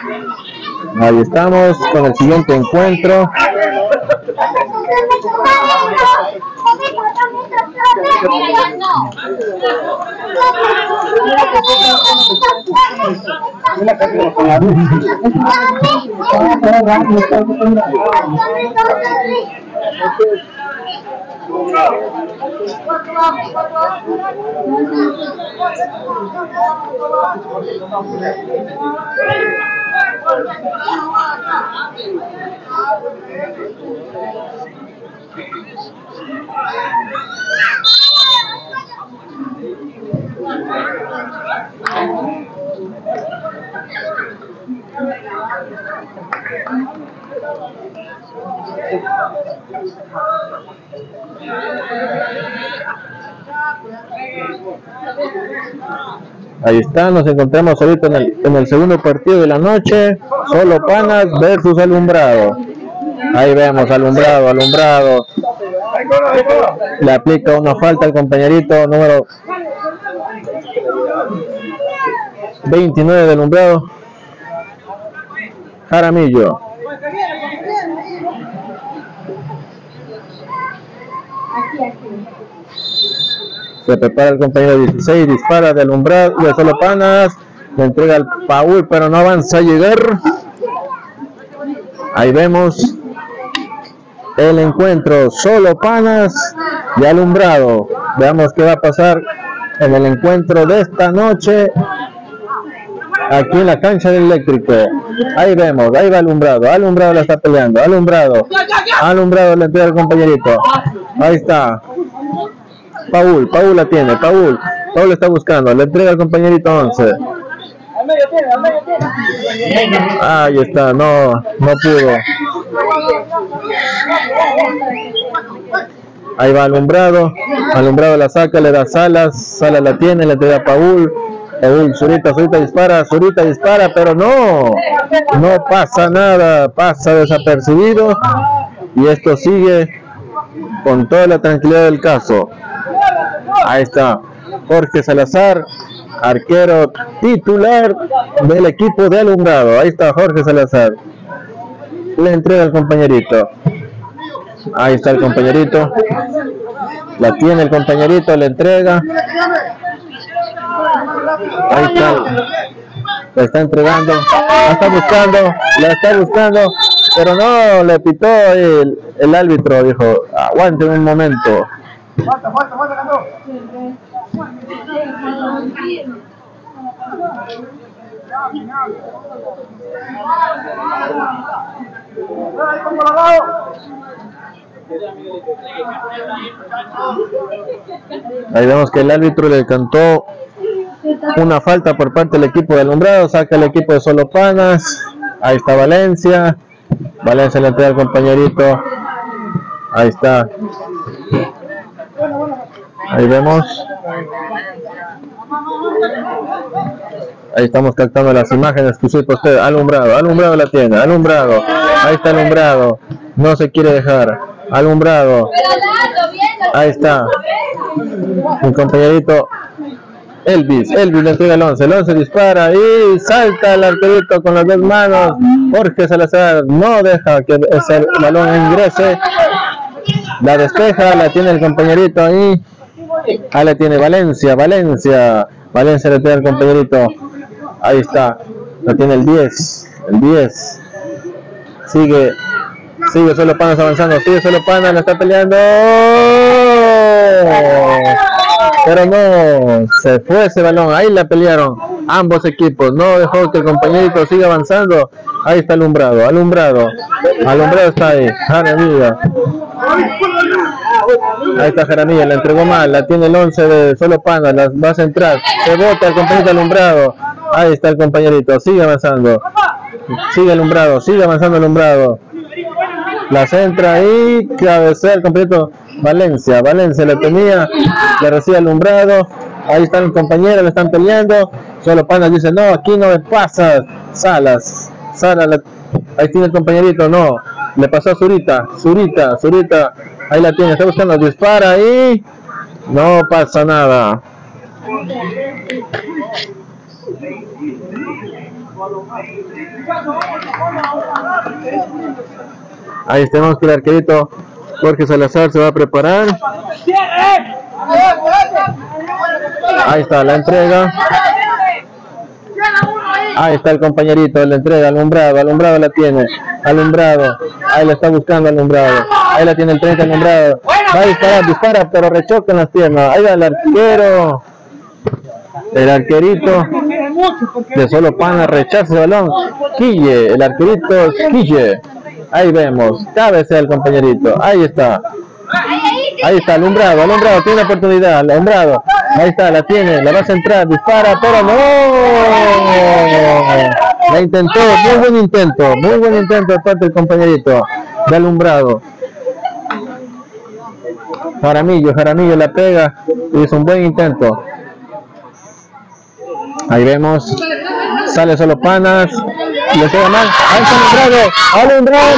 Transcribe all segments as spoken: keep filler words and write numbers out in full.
Ahí estamos con el siguiente encuentro. Ahí está, nos encontramos ahorita en el, en el segundo partido de la noche. Solo Panas versus Alumbrado. Ahí vemos Alumbrado, Alumbrado. Le aplica una falta al compañerito número veintinueve de Alumbrado, Jaramillo. Se prepara el compañero dieciséis, dispara de Alumbrado, de Solo Panas, le entrega al Paul, pero no avanza a llegar. Ahí vemos el encuentro, Solo Panas y Alumbrado. Veamos qué va a pasar en el encuentro de esta noche aquí en la cancha del Eléctrico. Ahí vemos, ahí va Alumbrado, Alumbrado la está peleando, Alumbrado, Alumbrado le entrega al compañerito. Ahí está. Paul, Paul la tiene, Paul, Paul está buscando, le entrega al compañerito once. Ahí está, no, no pudo. Ahí va Alumbrado, Alumbrado la saca, le da Salas, Salas la tiene, le entrega a Paul. Paul, Zurita, Zurita dispara, Zurita dispara, pero no, no pasa nada, pasa desapercibido. Y esto sigue con toda la tranquilidad del caso. Ahí está Jorge Salazar, arquero titular del equipo de Alumbrado. Ahí está Jorge Salazar, le entrega al compañerito. Ahí está el compañerito, la tiene el compañerito, le entrega. Ahí está, la está entregando, la está buscando, la está buscando, pero no, le pitó el, el árbitro, dijo, aguante un momento. Falta, falta, falta, Cantó. Ahí vemos que el árbitro le cantó una falta por parte del equipo de Alumbrado, saca el equipo de Solo Panas. Ahí está Valencia, Valencia le entrega al compañerito. Ahí está. Ahí vemos. Ahí estamos captando las imágenes que usted usted. Alumbrado, Alumbrado la tiene, Alumbrado. Ahí está Alumbrado. No se quiere dejar. Alumbrado. Ahí está. Mi compañerito Elvis. Elvis le entrega el once. El once dispara y salta el arquerito con las dos manos. Jorge Salazar no deja que ese balón ingrese. La despeja, la tiene el compañerito ahí. Ahí la tiene Valencia, Valencia. Valencia le tiene al compañerito. Ahí está. La tiene el diez. El diez. Sigue. Sigue Solo Panas avanzando. Sigue Solo Panas, la está peleando. Pero no. Se fue ese balón. Ahí la pelearon ambos equipos. No dejó que el compañerito siga avanzando. Ahí está Alumbrado. Alumbrado. Alumbrado está ahí. Jaramillo. Ahí está Jaramillo, la entregó mal, la tiene el once de Solo Panas, la va a centrar, se bota el compañerito Alumbrado. Ahí está el compañerito, sigue avanzando, sigue Alumbrado, sigue avanzando Alumbrado, la centra y cabecea el compañerito Valencia, Valencia la tenía, la recibe Alumbrado. Ahí están los compañeros, le están peleando. Solo Panas dice, no, aquí no me pasas. Salas, Salas, la... ahí tiene el compañerito, no, le pasó a Zurita, Zurita, Zurita, ahí la tiene, está buscando, dispara y no pasa nada. Ahí tenemos que el arquerito Jorge Salazar se va a preparar. Ahí está la entrega. Ahí está el compañerito, la entrega, alumbrado, alumbrado la tiene, alumbrado, ahí la está buscando alumbrado, ahí la tiene el treinta alumbrado, va a disparar, dispara, pero rechoca en las piernas, ahí va el arquero, el arquerito de Solo Pana rechaza el balón, Quille, el arquerito Quille, ahí vemos, cabecea el compañerito, ahí está. Ahí está, alumbrado, alumbrado, tiene oportunidad, alumbrado, ahí está, la tiene, la va a centrar, dispara, pero no, la intentó, muy buen intento, muy buen intento de parte del compañerito de alumbrado. Jaramillo, Jaramillo la pega, hizo un buen intento. Ahí vemos, sale Solo Panas, le pega mal, ahí está alumbrado, alumbrado.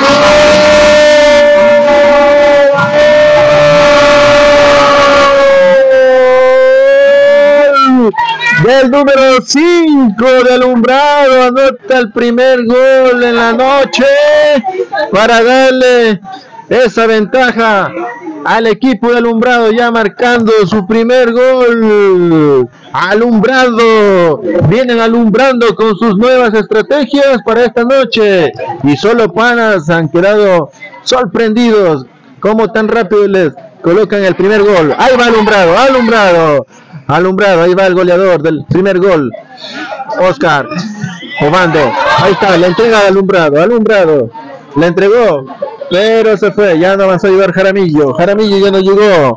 Del número cinco de alumbrado, anota el primer gol en la noche para darle esa ventaja al equipo de alumbrado, ya marcando su primer gol. Alumbrado, vienen alumbrando con sus nuevas estrategias para esta noche y Solo Panas han quedado sorprendidos como tan rápido les colocan el primer gol. Ahí va alumbrado, alumbrado. Alumbrado, ahí va el goleador del primer gol, Oscar Obando, ahí está, la entrega de alumbrado, alumbrado, le entregó, pero se fue, ya no avanzó a llevar Jaramillo, Jaramillo ya no llegó.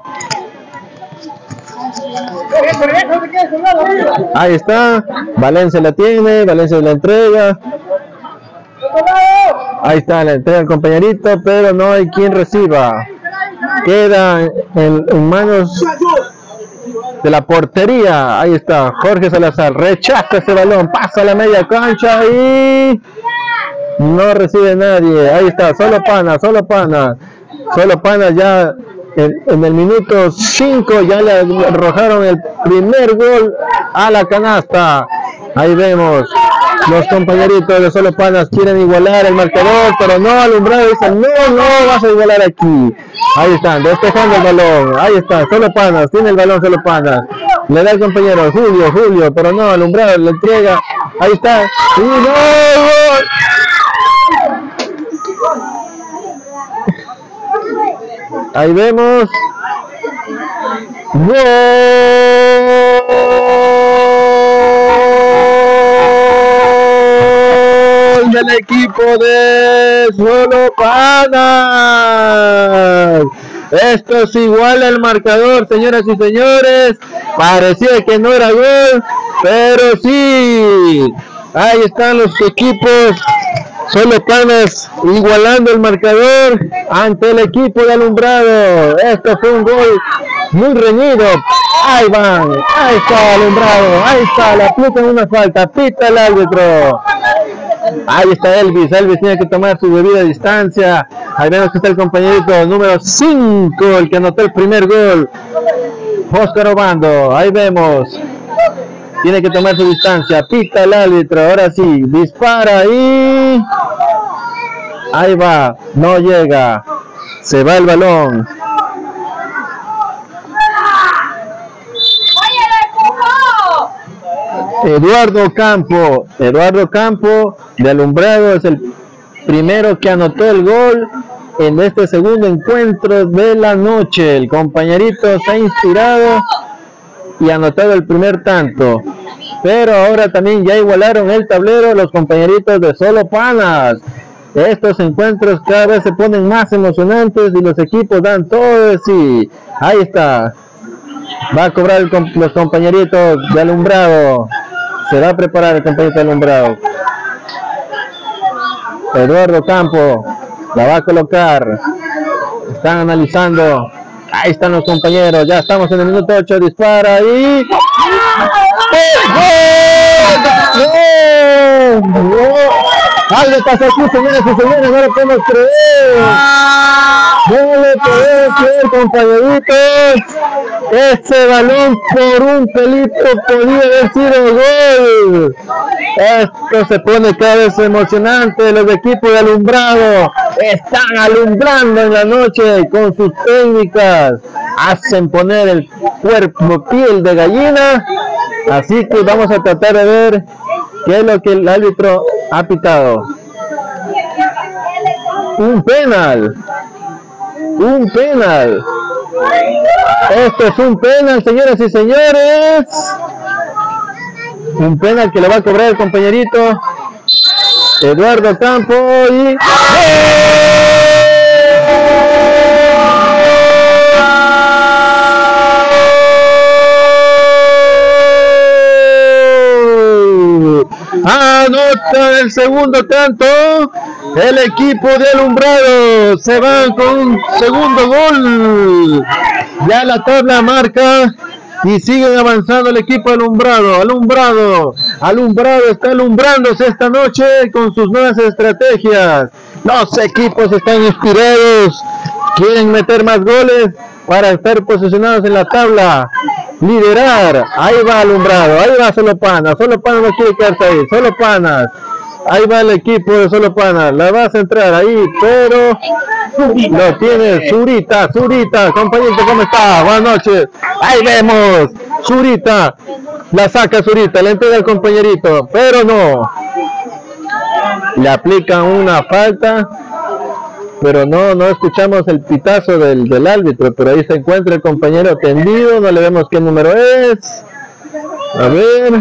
Ahí está, Valencia la tiene, Valencia la entrega, ahí está, la entrega al compañerito, pero no hay quien reciba, queda en, en manos de la portería. Ahí está Jorge Salazar, rechaza ese balón, pasa a la media cancha y no recibe nadie. Ahí está, Solo Pana, Solo Pana, Solo Pana ya en, en el minuto cinco ya le arrojaron el primer gol a la canasta. Ahí vemos los compañeritos de Solo Panas quieren igualar el marcador, pero no, alumbrado dice no, no vas a igualar aquí. Ahí están, despejando el balón, ahí está, Solo Panas, tiene el balón Solo Panas, le da el compañero Julio, Julio, pero no, alumbrado, le entrega, ahí está, y no, gol. Ahí vemos, gol del equipo de Solo Panas. Esto es igual al marcador, señoras y señores. Parecía que no era gol, pero sí. Ahí están los equipos Solo Panas igualando el marcador ante el equipo de alumbrado. Esto fue un gol muy reñido. Ahí van, ahí está alumbrado, ahí está, le aplican una falta, pita el árbitro. Ahí está Elvis, Elvis tiene que tomar su debida distancia. Ahí vemos que está el compañerito número cinco, el que anotó el primer gol, Oscar Obando. Ahí vemos, tiene que tomar su distancia, pita el árbitro, ahora sí, dispara y ahí va, no llega, se va el balón. Eduardo Campo, Eduardo Campo de alumbrado es el primero que anotó el gol en este segundo encuentro de la noche. El compañerito se ha inspirado y ha anotado el primer tanto, pero ahora también ya igualaron el tablero los compañeritos de Solo Panas. Estos encuentros cada vez se ponen más emocionantes y los equipos dan todo de sí. Ahí está, va a cobrar el, los compañeritos de alumbrado. Se va a preparar el compañero de alumbrado. Eduardo Campo la va a colocar. Están analizando. Ahí están los compañeros. Ya estamos en el minuto ocho. Dispara y ¡gol! ¡Gol! Algo pasó aquí, señores y señores, no lo podemos creer. No lo podemos creer, compañeritos. Ese balón por un pelito podía haber sido gol. Esto se pone cada vez emocionante. Los equipos de alumbrado están alumbrando en la noche con sus técnicas. Hacen poner el cuerpo piel de gallina. Así que vamos a tratar de ver qué es lo que el árbitro ha pitado. Un penal. Un penal. Esto es un penal, señoras y señores. Un penal que le va a cobrar el compañerito Eduardo Campo y ¡gol! Anota el segundo tanto el equipo de alumbrado, se van con un segundo gol. Ya la tabla marca y siguen avanzando el equipo alumbrado. Alumbrado, alumbrado está alumbrándose esta noche con sus nuevas estrategias. Los equipos están inspirados, quieren meter más goles para estar posicionados en la tabla, liderar. Ahí va alumbrado, ahí va Solo Panas. Solo Panas no quiere quedarse ahí, Solo Panas. Ahí va el equipo de Solo Panas, la va a centrar ahí, pero lo tiene Zurita, Zurita, compañerito, ¿cómo está? Buenas noches. Ahí vemos, Zurita, la saca Zurita, le entrega al compañerito, pero no. Le aplican una falta, pero no, no escuchamos el pitazo del, del árbitro, pero ahí se encuentra el compañero tendido, no le vemos qué número es. A ver.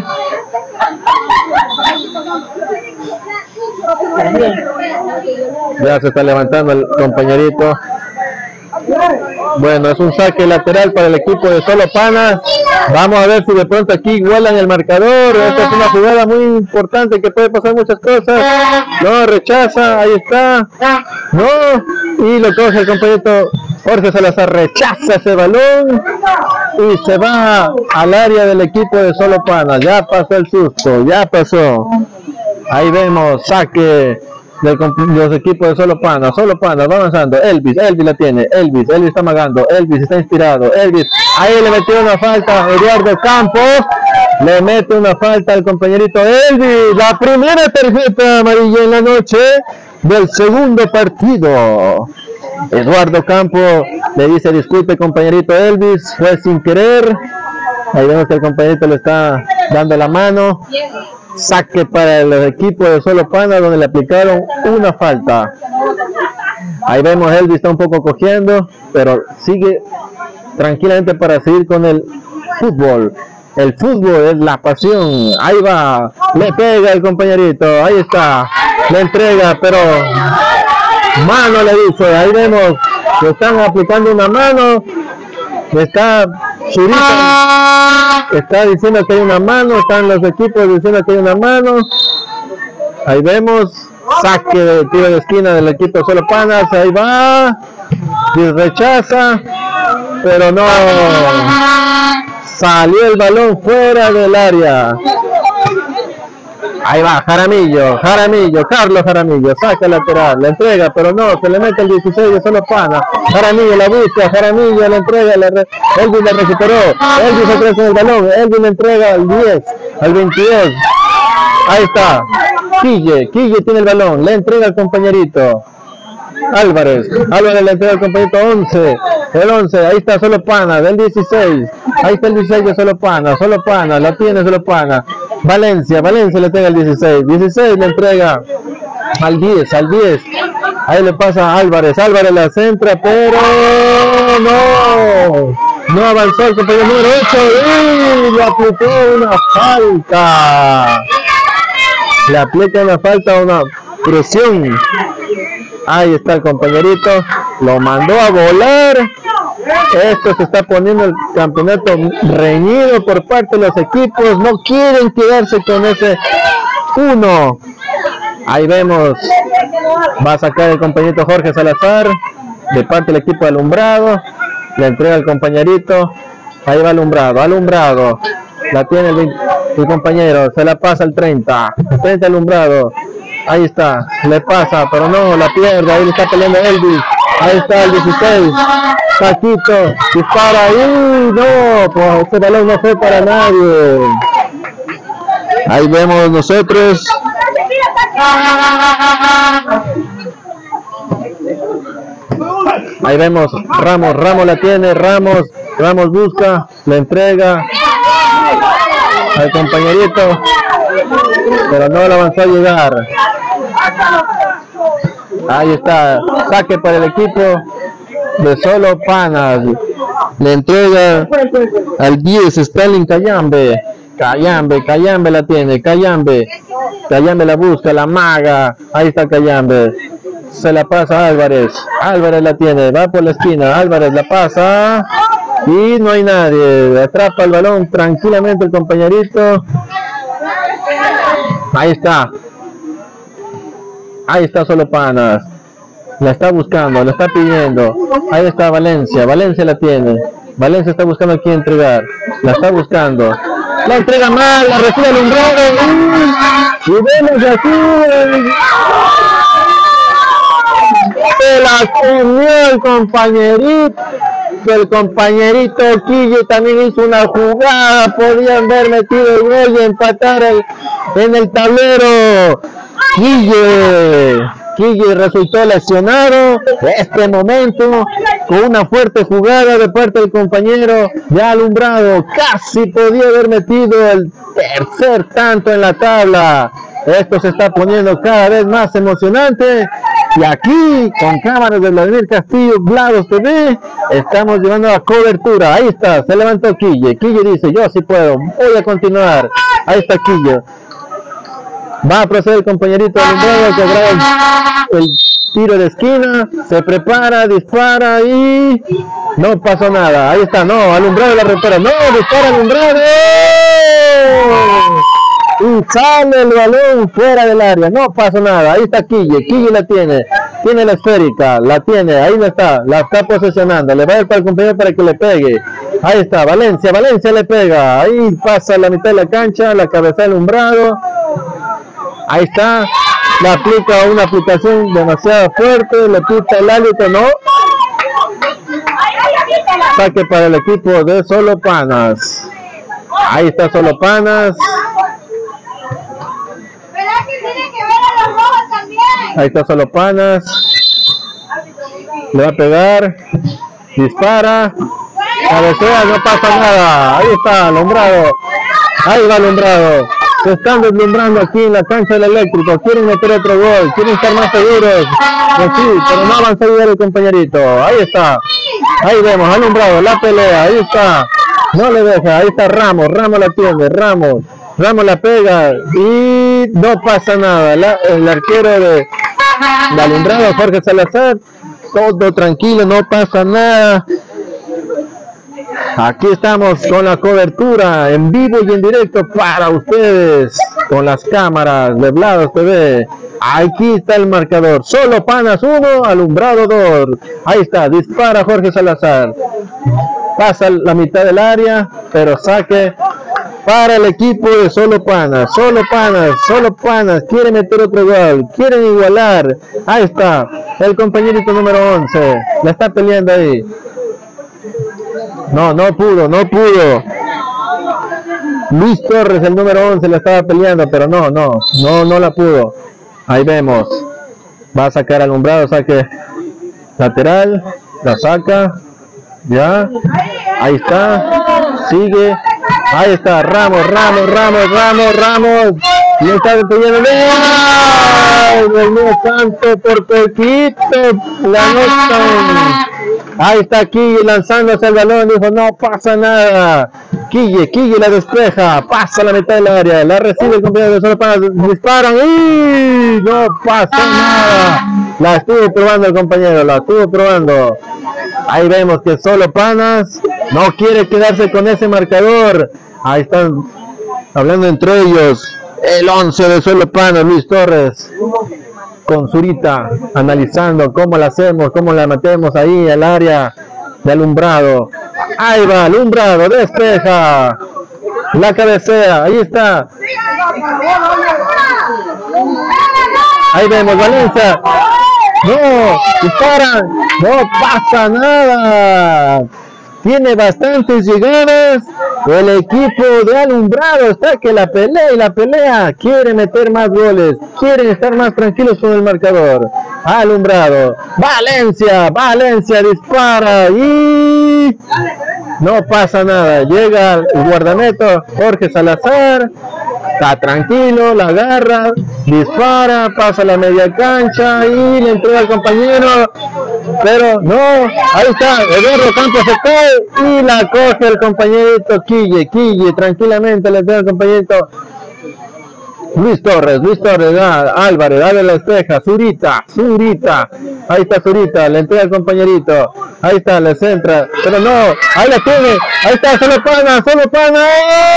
Ya se está levantando el compañerito. Bueno, es un saque lateral para el equipo de Solo Panas. Vamos a ver si de pronto aquí igualan el marcador. Esta es una jugada muy importante que puede pasar muchas cosas. No, rechaza, ahí está. No, y lo coge el compañerito Jorge Salazar, rechaza ese balón y se va al área del equipo de Solo Panas. Ya pasó el susto, ya pasó. Ahí vemos saque de los equipos de Solo Panas. Solo Panas va avanzando. Elvis, Elvis la tiene. Elvis, Elvis está amagando. Elvis está inspirado. Elvis, ahí le metió una falta. Eduardo Campos le mete una falta al compañerito Elvis. La primera tarjeta amarilla en la noche del segundo partido. Eduardo Campos le dice: disculpe, compañerito Elvis, fue sin querer. Ahí vemos que el compañerito le está dando la mano. Saque para el equipo de Solo Panas, donde le aplicaron una falta. Ahí vemos Elvis está un poco cogiendo, pero sigue tranquilamente para seguir con el fútbol. El fútbol es la pasión. Ahí va, le pega el compañerito, ahí está, le entrega, pero mano le dice. Ahí vemos que están aplicando una mano. Está Zurita, está diciendo que hay una mano, están los equipos diciendo que hay una mano. Ahí vemos saque de tiro de esquina del equipo de Solo Panas. Ahí va y rechaza, pero no, salió el balón fuera del área. Ahí va Jaramillo, Jaramillo, Carlos Jaramillo, saca lateral, la entrega, pero no, se le mete el dieciséis de Solo Panas. Jaramillo la busca, Jaramillo la entrega, la re... Elvis la recuperó, Elvis se crece en el balón, Elvis le entrega al diez, al veintidós. Ahí está, Quille, Quille tiene el balón, le entrega al compañerito Álvarez, Álvarez le entrega al compañerito once, el once, ahí está Solo Panas, del dieciséis, ahí está el dieciséis de Solo Panas, Solo Panas, la tiene Solo Panas. Valencia, Valencia le entrega al dieciséis, dieciséis le entrega al diez, al diez, ahí le pasa a Álvarez, Álvarez la centra, pero no, no avanzó el compañero número ocho y le aplicó una falta, le aplica una falta, una presión. Ahí está el compañerito, lo mandó a volar. Esto se está poniendo el campeonato reñido por parte de los equipos, no quieren quedarse con ese uno. Ahí vemos, va a sacar el compañerito Jorge Salazar de parte del equipo de alumbrado, le entrega al compañerito, ahí va alumbrado, alumbrado, la tiene el, el compañero, se la pasa al treinta, treinta alumbrado, Ahí está, le pasa, pero no, la pierde. Ahí le está peleando Elvis. Ahí está el dieciséis. Paquito, dispara ahí. No, pues este balón no fue para nadie. Ahí vemos nosotros. Ahí vemos Ramos, Ramos la tiene, Ramos, Ramos busca, le entrega al compañerito, pero no le avanzó a llegar. Ahí está, saque para el equipo de Solo Panas. Le entrega al diez, Stalin Cayambe. Cayambe, Cayambe la tiene, Cayambe. Cayambe la busca, la maga. Ahí está Cayambe. Se la pasa a Álvarez. Álvarez la tiene, va por la esquina. Álvarez la pasa. Y no hay nadie. Atrapa el balón tranquilamente el compañerito. Ahí está. Ahí está Solo Panas. La está buscando, la está pidiendo. Ahí está Valencia. Valencia la tiene. Valencia está buscando a quién entregar. La está buscando. La entrega mal, la recibe alumbrado. Y vemos aquí. Se la comió el compañerito. El compañerito Quille también hizo una jugada. Podían haber metido el gol y empatar el, en el tablero. Quille. Quille resultó lesionado este momento con una fuerte jugada de parte del compañero ya alumbrado. Casi podía haber metido el tercer tanto en la tabla. Esto se está poniendo cada vez más emocionante. Y aquí, con cámaras de Vladimir Castillo, Vlados T V, estamos llevando la cobertura. Ahí está, se levantó Quille. Quille dice, yo sí puedo, voy a continuar. Ahí está Quille. Va a proceder el compañerito alumbrado que habrá el, el tiro de esquina. Se prepara, dispara y no pasó nada. Ahí está, no, alumbrado la recupera. No, dispara alumbrado. Y sale el balón fuera del área. No pasó nada. Ahí está Quille. Quille la tiene. Tiene la esférica. La tiene. Ahí no está. La está posesionando. Le va a dar para el compañero para que le pegue. Ahí está. Valencia. Valencia le pega. Ahí pasa la mitad de la cancha. La cabeza alumbrado. Ahí está, le aplica una aplicación demasiado fuerte, le quita el árbitro, no. Saque para el equipo de Solo Panas. Ahí está Solo Panas. Ahí está Solo Panas. Le va a pegar. Dispara. Cabecea, no pasa nada. Ahí está, alumbrado. Ahí va alumbrado. Se están deslumbrando aquí en la cancha del Eléctrico. Quieren meter otro gol. Quieren estar más seguros. Pues sí, pero no avanza a llegar el compañerito. Ahí está. Ahí vemos, alumbrado, la pelea. Ahí está. No le deja. Ahí está Ramos. Ramos la tiene. Ramos. Ramos la pega. Y no pasa nada. La, el arquero de, de alumbrado, Jorge Salazar. Todo tranquilo, no pasa nada. Aquí estamos con la cobertura en vivo y en directo para ustedes con las cámaras de Vlados T V. Aquí está el marcador. Solo Panas uno, alumbrado dos. Ahí está, dispara Jorge Salazar. Pasa la mitad del área, pero saque para el equipo de Solo Panas. Solo Panas, Solo Panas quiere meter otro gol, quieren igualar. Ahí está, el compañerito número once. La está peleando ahí. No, no pudo, no pudo. Luis Torres, el número once, le estaba peleando, pero no, no, no, no la pudo. Ahí vemos. Va a sacar alumbrado, saque lateral, la saca. Ya. Ahí está. Sigue. Ahí está. Ramos, Ramos, Ramos, Ramos, Ramos. Y está deteniendo. ¡Ay! Dios mío santo, por poquito. La nota. Ahí está Quille lanzándose el balón, dijo no pasa nada. Quille, Quille la despeja, pasa la mitad del área, la recibe el compañero de Solo Panas, disparan y no pasa nada. La estuvo probando el compañero, la estuvo probando. Ahí vemos que Solo Panas no quiere quedarse con ese marcador. Ahí están hablando entre ellos. El once de Solo Panas, Luis Torres. Con Zurita, analizando cómo la hacemos, cómo la metemos ahí al área de alumbrado. Ahí va, alumbrado, despeja. La cabecea, ahí está. Ahí vemos Valencia. No, disparan. No pasa nada. Tiene bastantes llegadas. El equipo de Alumbrado está que la pelea y la pelea. Quiere meter más goles. Quieren estar más tranquilos con el marcador. Alumbrado. Valencia. Valencia dispara. Y no pasa nada. Llega el guardameta Jorge Salazar. Está tranquilo, la agarra, dispara, pasa la media cancha y le entrega al compañero, pero no, ahí está, Eduardo Campos se cae y la coge el compañerito Quille, Quille, tranquilamente le entrega al compañerito Luis Torres, Luis Torres, da, Álvarez, dale la espeja, Zurita, Zurita, ahí está Zurita, le entrega al compañerito, ahí está, le centra, pero no, ahí la tiene, ahí está, solo pana, solo pana,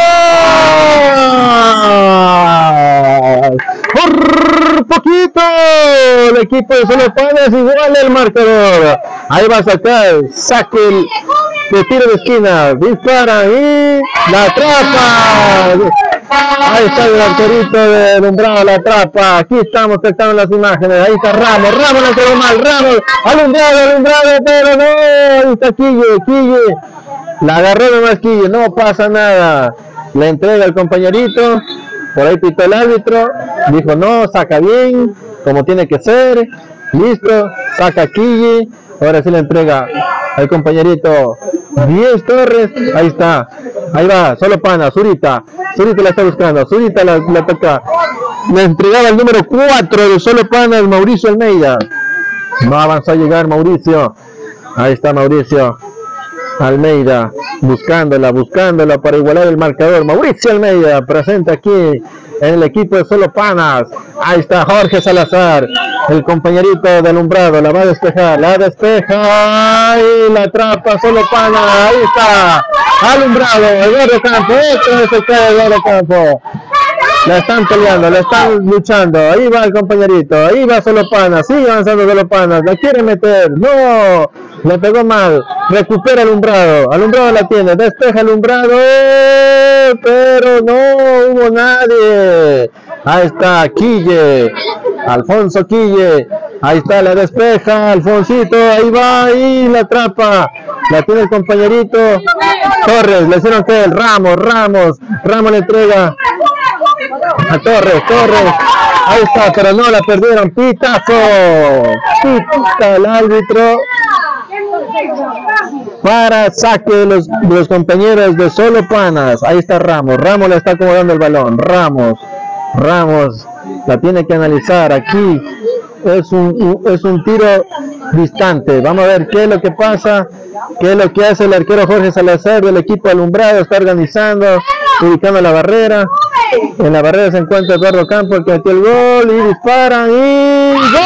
por poquito, el equipo de Solo Panas igual el marcador, ahí va a sacar, saque de tiro de esquina, dispara y la atrapa. Ahí está el arquerito de Alumbrado, la atrapa. Aquí estamos testando las imágenes. Ahí está Ramos, Ramos la quedó mal, Ramos, Alumbrado, Alumbrado, pero no, ahí está Quille, Quille. La agarró nomás Quille, no pasa nada. Le entrega al compañerito, por ahí pitó el árbitro, dijo no, saca bien, como tiene que ser. Listo, saca Quille. Ahora sí le entrega al compañerito Diez Torres, ahí está, ahí va, Solo Pana, Zurita, Zurita la está buscando, Zurita la, la toca, le entregaba el número cuatro de Solo Pana, Mauricio Almeida, no avanzó a llegar Mauricio, ahí está Mauricio Almeida, buscándola, buscándola para igualar el marcador, Mauricio Almeida, presente aquí en el equipo de Solo Panas, ahí está Jorge Salazar, el compañerito de Alumbrado, la va a despejar, la despeja y la atrapa Solo Panas, ahí está, Alumbrado, Eduardo Campo, esto es el que de Eduardo Campo, la están peleando, la están luchando, ahí va el compañerito, ahí va Solo Panas, sigue avanzando Solo Panas, la quiere meter, no, le pegó mal, recupera Alumbrado, Alumbrado la tiene, despeja Alumbrado, pero no hubo nadie, ahí está Quille, Alfonso Quille, ahí está, la despeja, Alfonsito, ahí va y la atrapa, la tiene el compañerito Torres, le hicieron que el Ramos, Ramos, Ramos le entrega a Torres, Torres, ahí está, pero no la perdieron, pitazo, pita el árbitro para saque de los, de los compañeros de Solo Panas. Ahí está Ramos, Ramos le está acomodando el balón, Ramos, Ramos la tiene que analizar, aquí es un, es un tiro distante, vamos a ver qué es lo que pasa, qué es lo que hace el arquero Jorge Salazar del equipo Alumbrado, está organizando, ubicando la barrera, en la barrera se encuentra Eduardo Campos, que metió el gol y disparan y ¡gol!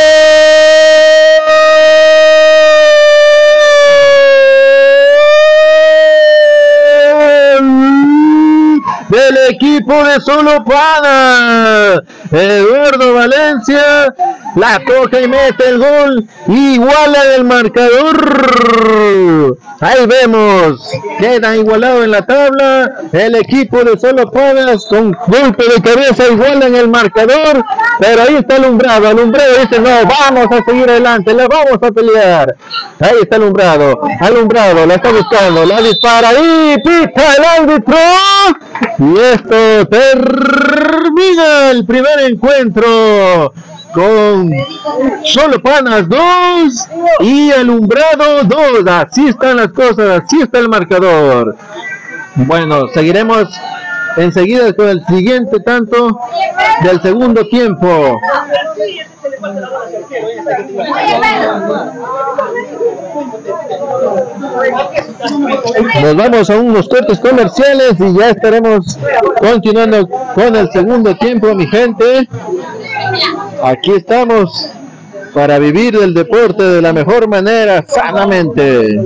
Del equipo de Solo Panas, Eduardo Valencia la toca y mete el gol, iguala el marcador. Ahí vemos, queda igualado en la tabla, el equipo de Solo Panas con golpe de cabeza iguala en el marcador, pero ahí está Alumbrado, Alumbrado dice no, vamos a seguir adelante, la vamos a pelear. Ahí está Alumbrado, Alumbrado la está buscando, la dispara y pita el árbitro. Y esto termina el primer encuentro con Solo Panas dos y Alumbrado dos. Así están las cosas, así está el marcador. Bueno, seguiremos enseguida con el siguiente tanto del segundo tiempo. Nos vamos a unos cortes comerciales y ya estaremos continuando con el segundo tiempo, mi gente. Aquí estamos para vivir el deporte de la mejor manera, sanamente.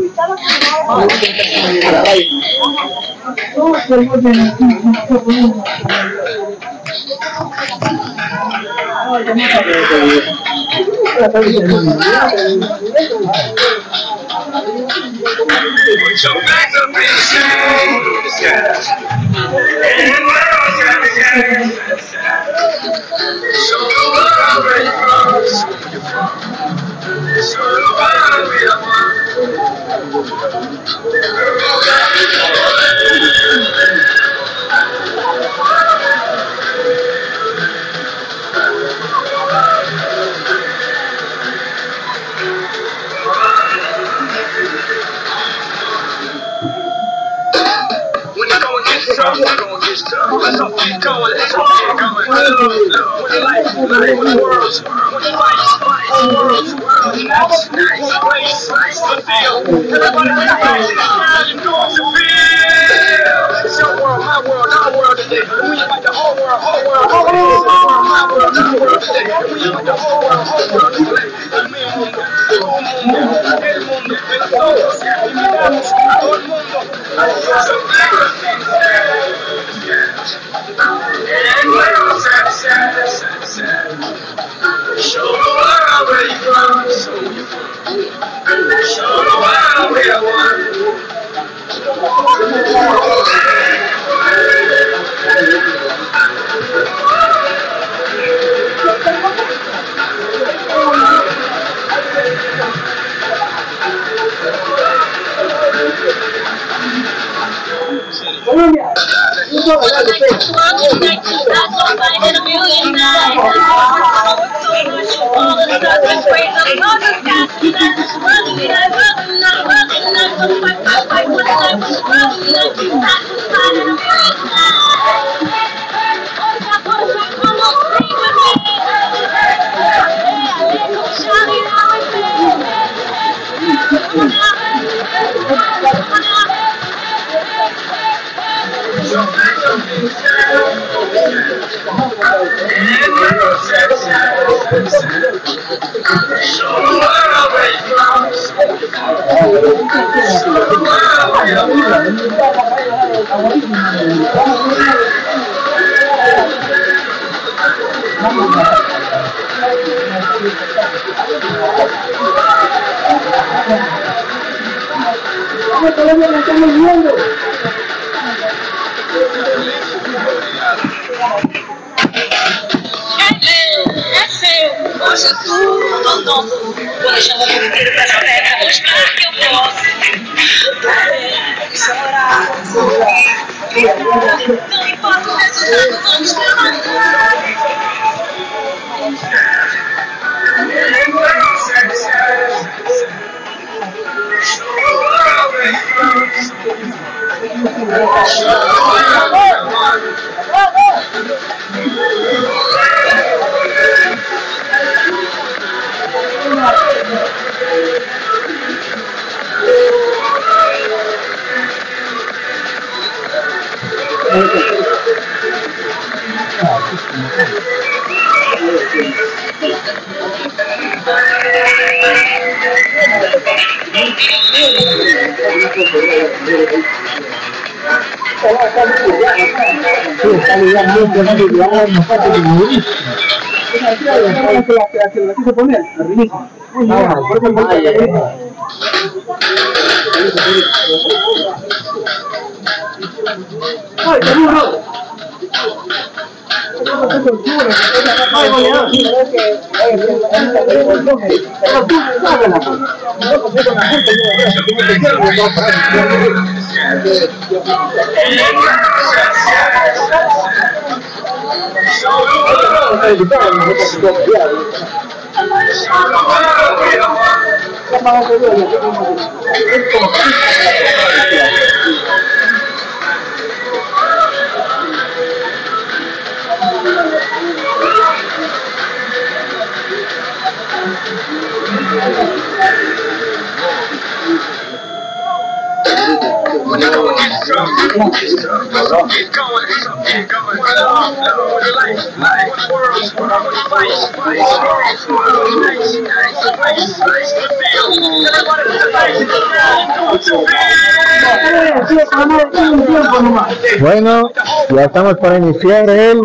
Bueno, ya estamos para iniciar el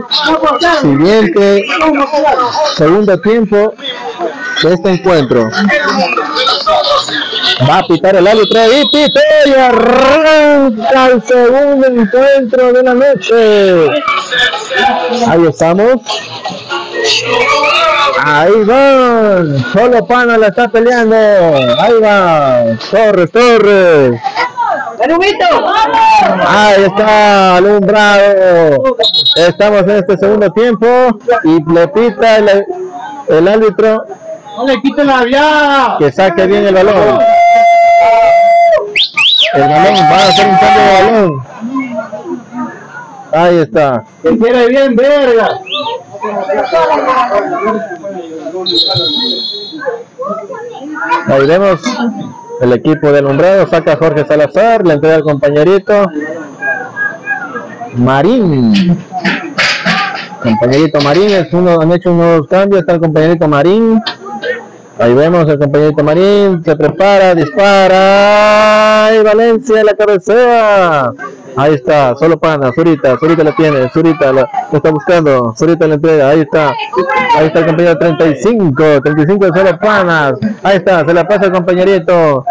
siguiente segundo tiempo de este encuentro. Va a pitar el árbitro y pita y arranca el segundo encuentro de la noche. Ahí estamos. Ahí va, solo Pana la está peleando. Ahí va, Torres, Torres. Ahí está, alumbrado. Estamos en este segundo tiempo y le pita el, el árbitro. No le quiten la vía. Que saque bien el balón. El balón, va a hacer un cambio de balón. Ahí está. Que quiere bien, verga. Ahí vemos el equipo de alumbrado. Saca a Jorge Salazar, le entrega al compañerito Marín. Compañerito Marín, es uno, han hecho unos cambios. Está el compañerito Marín. Ahí vemos el compañerito Marín, se prepara, dispara. ¡Ay, Valencia, la cabecea! Ahí está, solo Pana, Zurita, Zurita la tiene, Zurita la, lo está buscando, Zurita la entrega, ahí está. Ahí está el compañero treinta y cinco, treinta y cinco de solo Panas. Ahí está, se la pasa el compañerito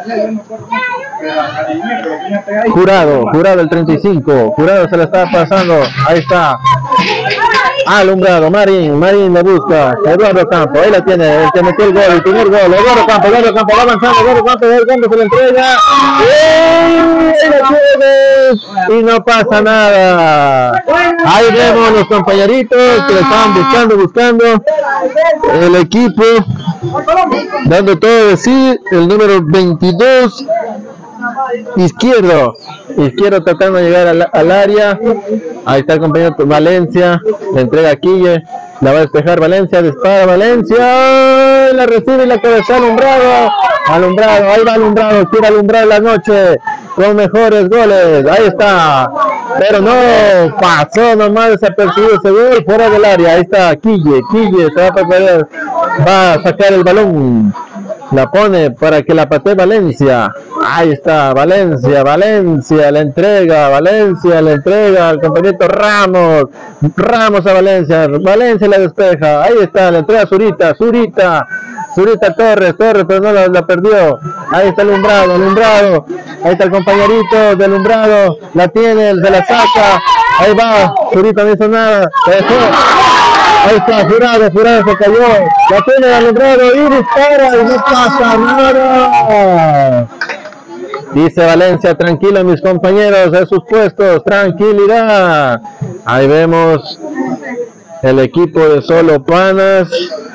Jurado, Jurado el treinta y cinco, Jurado se la está pasando, ahí está. Alumbrado, Marín, Marín le busca, Eduardo Campo, ahí la tiene, el que metió el gol, el primer gol, Eduardo Campo, Eduardo Campo, va avanzando, Eduardo Campo, Eduardo Campo se la entrega, ¡y la tiene! Y no pasa nada. Ahí vemos los compañeritos que le estaban buscando, buscando, el equipo, dando todo de sí, el número veintidós, izquierdo, izquierdo tratando de llegar al, al área. Ahí está el compañero Valencia, le entrega a Quille, la va a despejar Valencia, dispara Valencia, la recibe y la cabeza alumbrado, alumbrado, ahí va alumbrado, quiere alumbrar la noche con mejores goles, ahí está, pero no, pasó nomás desapercibido ese gol, fuera del área, ahí está Quille, Quille se va a preparar, va a sacar el balón. La pone para que la patee Valencia. Ahí está, Valencia, Valencia, le entrega, Valencia, le entrega al compañero Ramos. Ramos a Valencia, Valencia la despeja. Ahí está, le entrega a Zurita, Zurita, Zurita Torres, Torres, pero no la, la perdió. Ahí está el alumbrado, alumbrado. Ahí está el compañerito del alumbrado. La tiene, se la saca. Ahí va, Zurita no hizo nada. Se dejó. Ahí está, Jurado, Jurado se cayó. La tiene el alumbrado y dispara y no pasa nada. Dice Valencia, tranquilo mis compañeros de sus puestos, tranquilidad. Ahí vemos el equipo de solo Panas.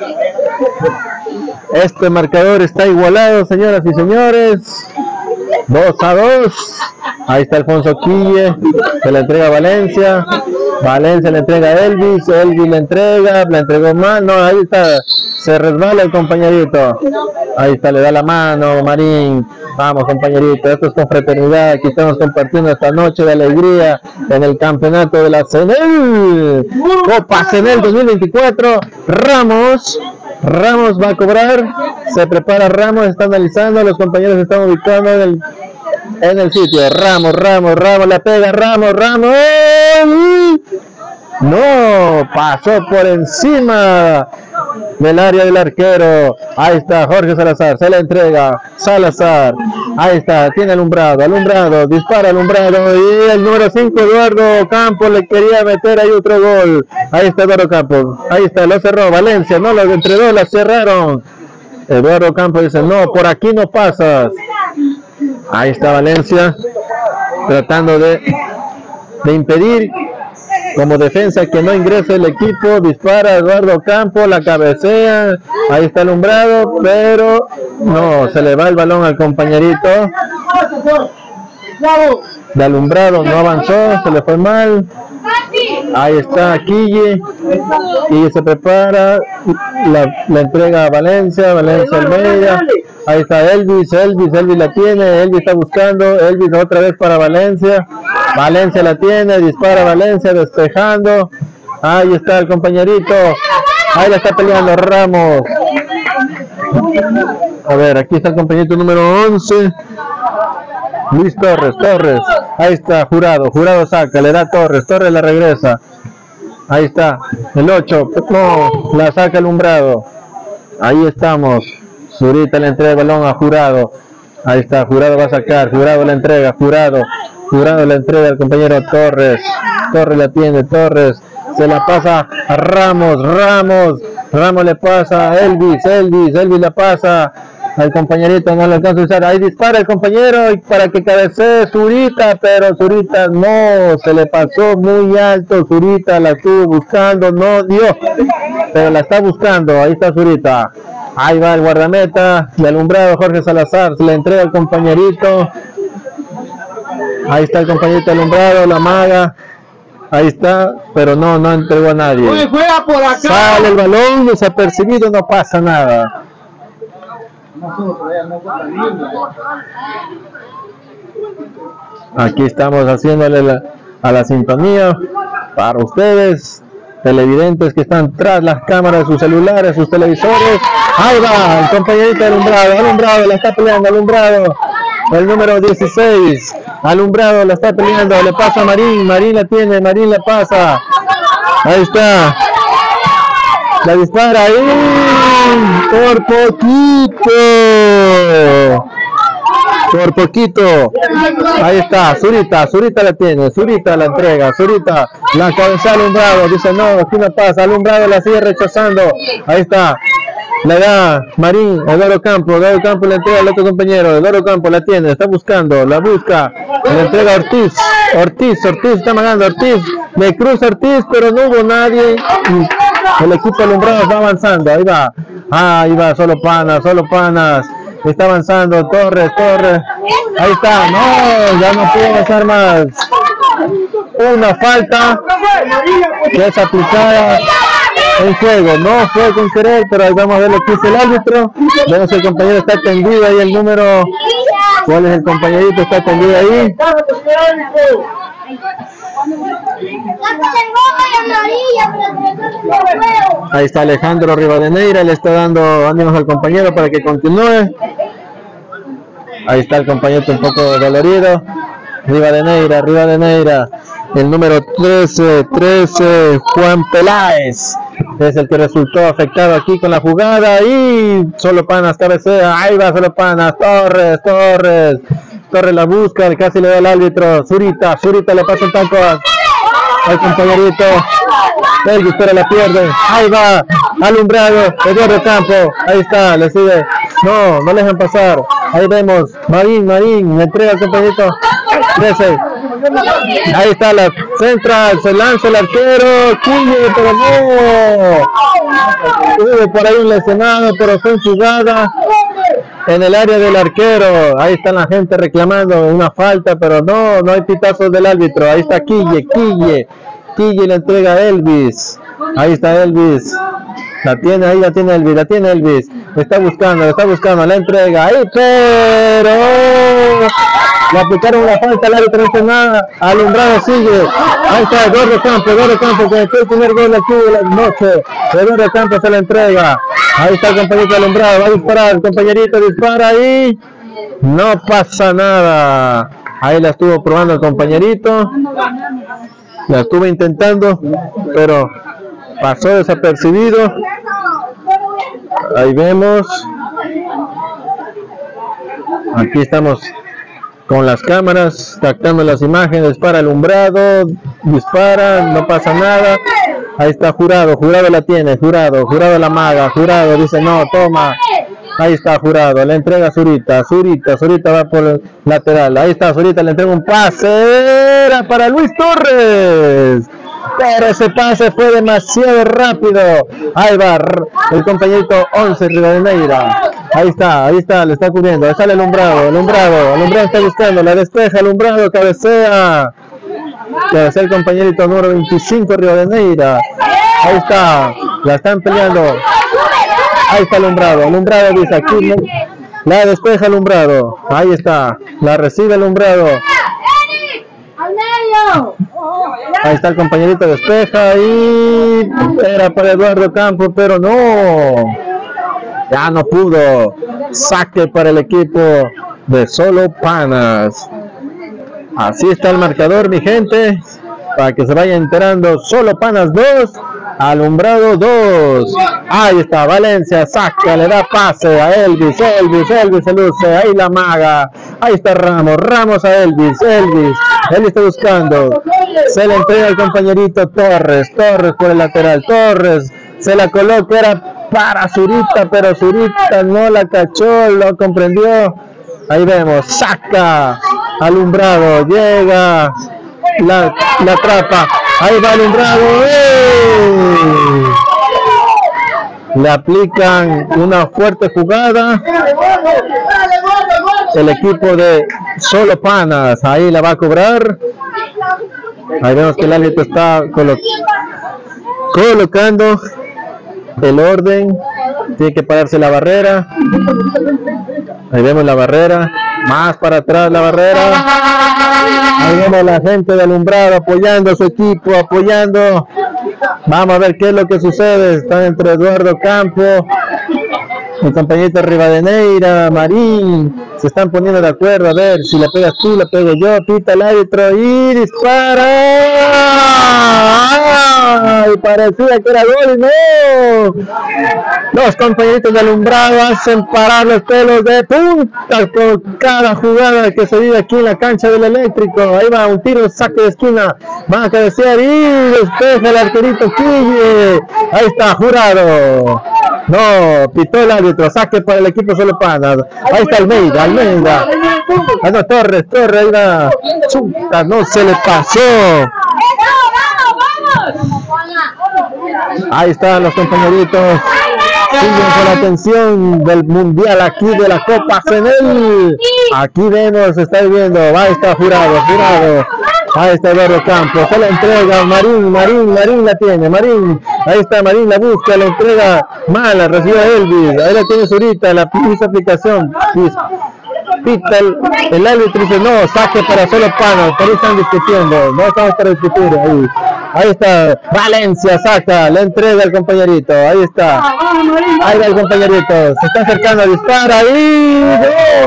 Este marcador está igualado, señoras y señores. dos a dos. Ahí está Alfonso Quille, se le entrega a Valencia. Valencia le entrega a Elvis, Elvis le entrega, le entregó mano, ahí está, se resbala el compañerito. Ahí está, le da la mano, Marín. Vamos compañerito, esto es confraternidad, aquí estamos compartiendo esta noche de alegría en el campeonato de la CENEL, Copa CENEL dos mil veinticuatro. Ramos, Ramos va a cobrar, se prepara Ramos, está analizando, los compañeros se están ubicando en el, en el sitio. Ramos, Ramos, Ramos, la pega, Ramos, Ramos, ¡eh! No, pasó por encima del área del arquero. Ahí está Jorge Salazar, se la entrega Salazar, ahí está, tiene alumbrado, alumbrado, dispara alumbrado y el número cinco Eduardo Campos le quería meter ahí otro gol. Ahí está Eduardo Campos, ahí está, lo cerró Valencia, no, los entre dos la cerraron. Eduardo Campos dice, no, por aquí no pasas. Ahí está Valencia tratando de, de impedir como defensa que no ingrese el equipo. Dispara Eduardo Campos, la cabecea, ahí está alumbrado, pero no, se le va el balón al compañerito de alumbrado, no avanzó, se le fue mal. Ahí está Quille y se prepara, la, la entrega a Valencia, Valencia Almeida. Ahí está Elvis, Elvis, Elvis la tiene, Elvis está buscando, Elvis otra vez para Valencia, Valencia la tiene, dispara Valencia despejando. Ahí está el compañerito, ahí la está peleando Ramos. A ver, aquí está el compañerito número once. Luis Torres, Torres, ahí está, Jurado, Jurado saca, le da Torres, Torres la regresa, ahí está, el ocho, no, la saca alumbrado, ahí estamos, Zurita le entrega el balón a Jurado, ahí está, Jurado va a sacar, Jurado la entrega, Jurado, Jurado le entrega al compañero Torres, Torres la tiene, Torres, se la pasa a Ramos, Ramos, Ramos le pasa a Elvis, Elvis, Elvis le pasa al compañerito, no lo alcanza a usar. Ahí dispara el compañero para que cabecee Zurita, pero Zurita no, se le pasó muy alto. Zurita la estuvo buscando, no dio, pero la está buscando. Ahí está Zurita. Ahí va el guardameta de Alumbrado, Jorge Salazar, se le entrega al compañerito. Ahí está el compañerito de Alumbrado, la maga. Ahí está, pero no, no entregó a nadie. Oye, juega por acá. Sale el balón, desapercibido, no pasa nada. Aquí estamos haciéndole la, a la sintonía para ustedes, televidentes que están tras las cámaras de sus celulares, sus televisores. Ahí va el compañerito de Alumbrado, Alumbrado la está peleando, Alumbrado, el número dieciséis, Alumbrado la está peleando, le pasa a Marín, Marín la tiene, Marín la pasa, ahí está, la dispara ahí, por poquito, por poquito, ahí está, Zurita, Zurita la tiene, Zurita la entrega, Zurita la cabeza Alumbrado, dice no, aquí no pasa, Alumbrado la sigue rechazando, ahí está, le da Marín, Eduardo Campo, Eduardo Campo le entrega al otro compañero, Eduardo Campo la tiene, está buscando, la busca, le entrega a Ortiz, Ortiz, Ortiz está amagando, Ortiz, le cruza Ortiz, pero no hubo nadie, el equipo Alumbrado va avanzando, ahí va, ahí va, solo panas, solo panas, está avanzando, Torres, Torres, ahí está, no, ya no puede avanzar más, una falta que es aplicada en juego, no fue con querer, pero ahí vamos a ver lo que dice el árbitro. Vemos que el compañero está tendido ahí, el número, ¿cuál es el compañerito? Está tendido ahí. Ahí está Alejandro Rivadeneira, le está dando ánimos al compañero para que continúe. Ahí está el compañero un poco dolorido. Rivadeneira, Rivadeneira, el número trece, trece, Juan Peláez, es el que resultó afectado aquí con la jugada y solo panas cabecea, ahí va solo panas, Torres, Torres, Torres la busca, casi le da al árbitro, Zurita, Zurita le pasa el taco al compañerito, Elvis pero la pierde, ahí va, Alumbrado, Eduardo Campo, ahí está, le sigue, no, no le dejan pasar, ahí vemos, Marín, Marín, le entrega al compañerito, trece, ahí está la central, se lanza el arquero, Quille, pero no, hubo por ahí un lesionado, pero fue jugada en el área del arquero, ahí está la gente reclamando una falta, pero no, no hay pitazos del árbitro, ahí está Quille, Quille, Quille le entrega a Elvis, ahí está Elvis, la tiene, ahí la tiene Elvis, la tiene Elvis, le está buscando, le está buscando, la entrega, ahí, pero le aplicaron una falta, el árbitro no hace nada, Alumbrado sigue, ahí está Eduardo Campos, Eduardo Campos que metió el primer gol aquí de la noche, Eduardo Campos se la entrega, ahí está el compañerito Alumbrado, va a disparar, el compañerito dispara ahí, no pasa nada, ahí la estuvo probando el compañerito, la estuvo intentando, pero pasó desapercibido, ahí vemos, aquí estamos con las cámaras, captando las imágenes para Alumbrado, dispara, no pasa nada, ahí está Jurado, Jurado la tiene, Jurado, Jurado la maga, Jurado dice no, toma, ahí está Jurado, le entrega a Zurita, Zurita, Zurita va por el lateral, ahí está Zurita, le entrega un pase, era para Luis Torres, pero ese pase fue demasiado rápido, ahí va el compañerito once Rivadeneira, ahí está, ahí está, le está cubriendo, ahí sale Alumbrado, Alumbrado, Alumbrado está buscando, la despeja, Alumbrado, cabecea, cabecea el compañerito número veinticinco Rivadeneira, ahí está, la están peleando, ahí está Alumbrado, Alumbrado dice aquí, la despeja Alumbrado, ahí está, la recibe Alumbrado, ahí está el compañerito despeja y era para Eduardo Campos, pero no, ya no pudo, saque para el equipo de Solo Panas. Así está el marcador, mi gente, para que se vaya enterando. Solo Panas dos, Alumbrado dos. Ahí está Valencia, saca, le da pase a Elvis, Elvis, Elvis se luce, ahí la maga, ahí está Ramos, Ramos a Elvis, Elvis, Elvis está buscando, se le entrega al compañerito Torres, Torres por el lateral, Torres, se la coloca, era para Zurita, pero Zurita no la cachó, lo comprendió. Ahí vemos, saca Alumbrado, llega, la, la atrapa, ahí va Alumbrado. ¡Eh! Le aplican una fuerte jugada. El equipo de Solo Panas, ahí la va a cobrar. Ahí vemos que el árbitro está colo colocando el orden. Tiene que pararse la barrera. Ahí vemos la barrera. Más para atrás la barrera. Ahí vemos a la gente de Alumbrado apoyando a su equipo, apoyando. Vamos a ver qué es lo que sucede. Están entre Eduardo Campo, mi compañito Rivadeneira, Marín. Se están poniendo de acuerdo. A ver si le pegas tú, le pego yo. Pita el árbitro y dispara. ¡Ay! Parecía que era gol y no. Los compañeritos de Alumbrado hacen parar los pelos de punta por cada jugada que se vive aquí en la cancha del Eléctrico. Ahí va un tiro, saque de esquina. Van a cabecear y despeja el arquerito Quille. Ahí está, Jurado. No, pitó el árbitro, saque para el equipo Solo Panas. Ahí está Almeida, Almeida. Ah, no, Torres, Torres, ahí va. Chuta, no se le pasó. Ahí están los compañeritos. Siguen con la atención del mundial aquí de la Copa Senel. Aquí vemos, se está viendo. Ahí está Jurado, Jurado. Ahí está Eduardo Campos, se la entrega Marín, Marín, Marín la tiene, Marín, ahí está Marín, la busca, la entrega mala, recibe a Elvis, ahí la tiene Zurita, la hizo aplicación, pita el, el árbitro dice no, saque para Solo Panas, por ahí están discutiendo, no estamos para discutir, ahí, ahí está, Valencia saca, la entrega al compañerito, ahí está, ahí va el compañerito, se está acercando a disparar, ahí,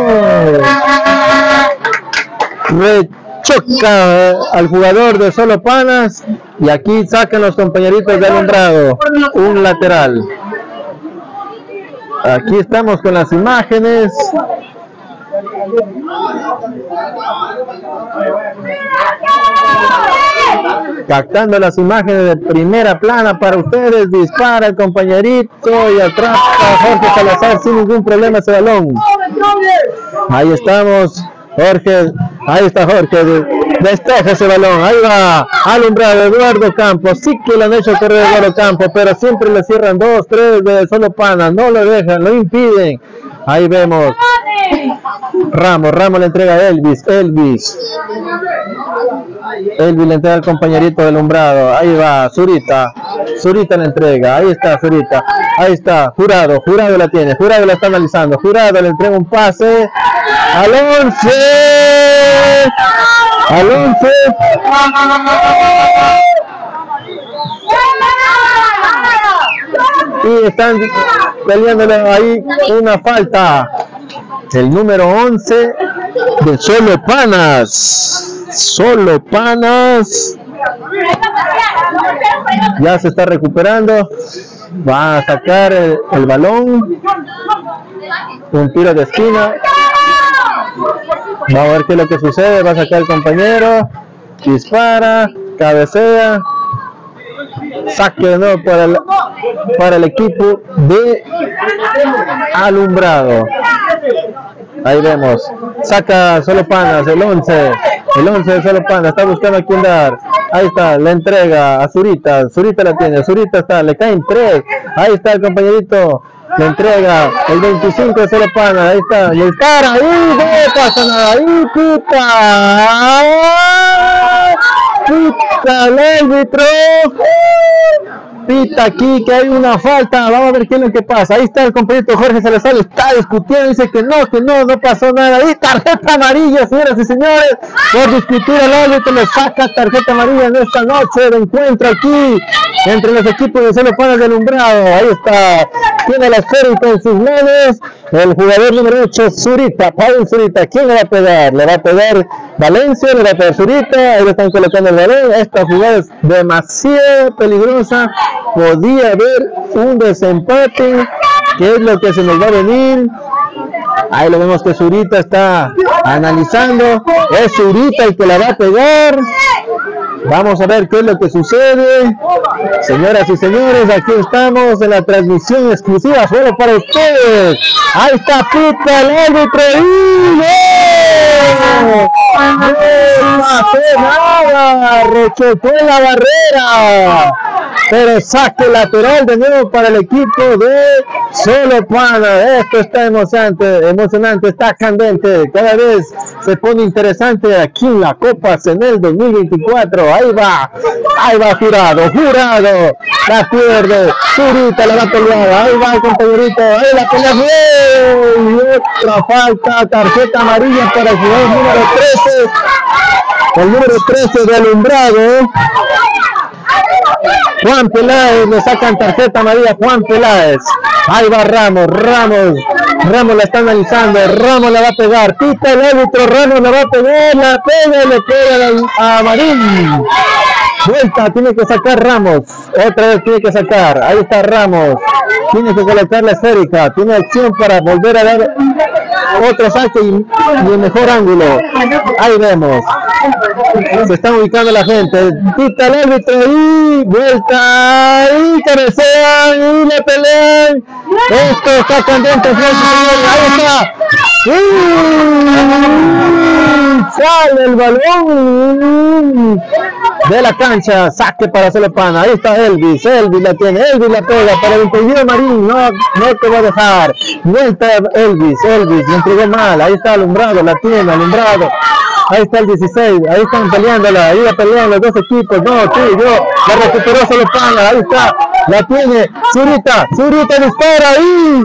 ¡no! Choca al jugador de Solo Panas y aquí sacan los compañeritos de Alumbrado un lateral. Aquí estamos con las imágenes. Captando las imágenes de primera plana para ustedes. Dispara el compañerito y atrapa a Jorge Salazar sin ningún problema ese balón. Ahí estamos. Jorge, ahí está Jorge, despeja ese balón, ahí va Alumbrado, Eduardo Campos, sí que le han hecho correr Eduardo Campos, pero siempre le cierran dos, tres de Solo Panas, no lo dejan, lo impiden. Ahí vemos Ramos, Ramos le entrega a Elvis, Elvis Elvis le entrega al compañerito de Alumbrado, ahí va Zurita, Zurita le entrega, ahí está Zurita, ahí está Jurado, Jurado la tiene, Jurado la está analizando, Jurado le entrega un pase al once, al once, y están peleándole ahí una falta, el número once de Solo Panas, Solo Panas, ya se está recuperando, va a sacar el, el balón, un tiro de esquina. Vamos a ver qué es lo que sucede. Va a sacar el compañero, dispara, cabecea, saque de nuevo para el, para el equipo de Alumbrado. Ahí vemos, saca Solo Panas, el once, el once de Solo Panas, está buscando a quién dar. Ahí está, la entrega a Zurita, Zurita la tiene, Zurita está, le caen tres. Ahí está el compañerito. Le entrega el veinticinco de Solo Panas, ahí está, y el cara, ahí no pasa nada, ahí pita, pita el árbitro, pita aquí que hay una falta, vamos a ver qué es lo que pasa. Ahí está el compañero Jorge Salazar, está discutiendo, dice que no, que no, no pasó nada, ahí tarjeta amarilla, señoras y señores, por discutir al árbitro, le saca tarjeta amarilla en esta noche de encuentro aquí, entre los equipos de Solo Panas de Alumbrado. Ahí está, tiene la esférica en sus manos, el jugador número ocho, Zurita, Pablo Zurita. ¿Quién le va a pegar? Le va a pegar Valencia, le va a pegar Zurita, ahí le están colocando el balón. Esta jugada es demasiado peligrosa, podía haber un desempate, que es lo que se nos va a venir. Ahí lo vemos que Zurita está analizando, es Zurita el que la va a pegar. Vamos a ver qué es lo que sucede. Señoras y señores, aquí estamos en la transmisión exclusiva solo para ustedes. Ahí está Pita, el árbitro. ¡Y no! ¡No hace nada! Rechotó en la barrera. Pero saque lateral de nuevo para el equipo de Solo Pana. Esto está emocionante, emocionante, está candente. Cada vez se pone interesante aquí en la Copa Senel dos mil veinticuatro. Ahí va, ahí va Jurado, Jurado, la pierde, Zurita la va a pelear, ahí va el compañerito, ahí la pelea, y otra falta, tarjeta amarilla para el jugador número trece, el número trece de Alumbrado. Juan Peláez, le sacan tarjeta amarilla Juan Peláez. Ahí va Ramos, Ramos, Ramos la está analizando, Ramos la va a pegar, pita el árbitro, Ramos la va a pegar, la pega, le pega a Marín. Vuelta, tiene que sacar Ramos, otra vez tiene que sacar, ahí está Ramos, tiene que colocar la esférica, tiene acción para volver a dar otro saque y, y el mejor ángulo. Ahí vemos, se está ubicando la gente, pita el árbitro y vuelta, y cabecea, y le pelean. Esto está candente, ahí está. ¡Y! Sale el balón de la cancha, saque para Solo Pana. Ahí está Elvis, Elvis la tiene, Elvis la pega para el impedido Marín, no, no te va a dejar. Vuelta Elvis, Elvis, le entregó mal, ahí está Alumbrado, la tiene, Alumbrado. Ahí está el dieciséis, ahí están peleándola, ahí la pelean los dos equipos, no, tú y yo, la recuperó Solo Pana, ahí está, la tiene, Zurita, Zurita dispara ahí,